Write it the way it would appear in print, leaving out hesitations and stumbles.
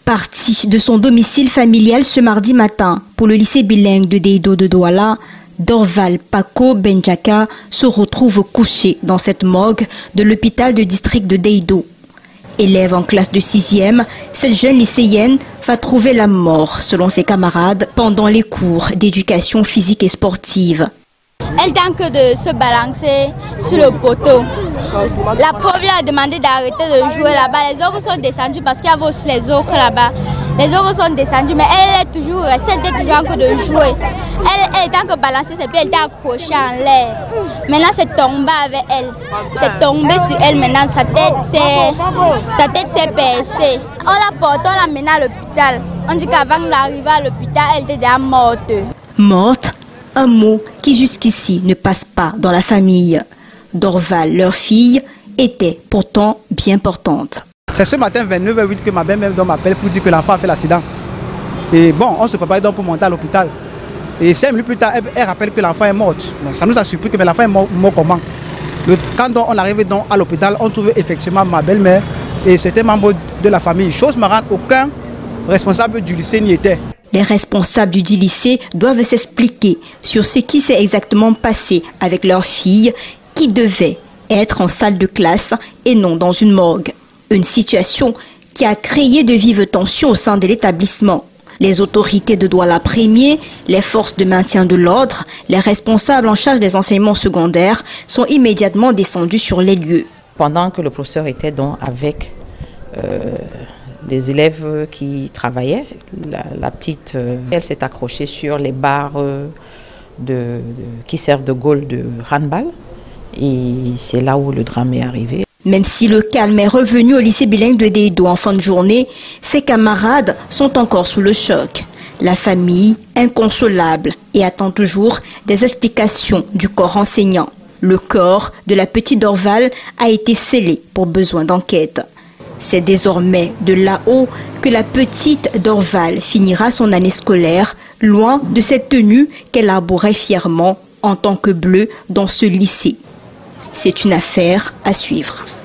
Parti de son domicile familial ce mardi matin pour le lycée bilingue de Deido de Douala, Dorval Paco Benjaka se retrouve couché dans cette morgue de l'hôpital de district de Deido. Élève en classe de 6e, cette jeune lycéenne va trouver la mort, selon ses camarades, pendant les cours d'éducation physique et sportive. Elle tente de se balancer sur le poteau. La première a demandé d'arrêter de jouer là-bas. Les autres sont descendus parce qu'il y avait aussi les autres là-bas. Les autres sont descendus, mais elle est toujours restée, elle était toujours en train de jouer. Elle est en train de balancer ses pieds, elle était accrochée en l'air. Maintenant, c'est tombé avec elle. C'est tombé sur elle maintenant, sa tête s'est percée. On la porte, on la mène à l'hôpital. On dit qu'avant d'arriver à l'hôpital, elle était déjà morte. Morte, un mot qui jusqu'ici ne passe pas dans la famille. Dorval, leur fille, était pourtant bien portante. C'est ce matin 29h08 que ma belle-mère m'appelle pour dire que l'enfant a fait l'accident. Et bon, on se prépare donc pour monter à l'hôpital. Et 5 minutes plus tard, elle rappelle que l'enfant est mort. Mais ça nous a surpris que l'enfant est mort comment? Quand on arrive donc à l'hôpital, on trouve effectivement ma belle-mère et certains membres de la famille. Chose marrante, aucun responsable du lycée n'y était. Les responsables du dit lycée doivent s'expliquer sur ce qui s'est exactement passé avec leur fille qui devait être en salle de classe et non dans une morgue. Une situation qui a créé de vives tensions au sein de l'établissement. Les autorités de Douala Premier, les forces de maintien de l'ordre, les responsables en charge des enseignements secondaires sont immédiatement descendus sur les lieux. Pendant que le professeur était donc avec les élèves qui travaillaient, la petite, elle s'est accrochée sur les barres qui servent de goal de handball. Et c'est là où le drame est arrivé. Même si le calme est revenu au lycée bilingue de Deido en fin de journée, ses camarades sont encore sous le choc. La famille, inconsolable, et attend toujours des explications du corps enseignant. Le corps de la petite Dorval a été scellé pour besoin d'enquête. C'est désormais de là-haut que la petite Dorval finira son année scolaire, loin de cette tenue qu'elle arborait fièrement en tant que bleue dans ce lycée. C'est une affaire à suivre.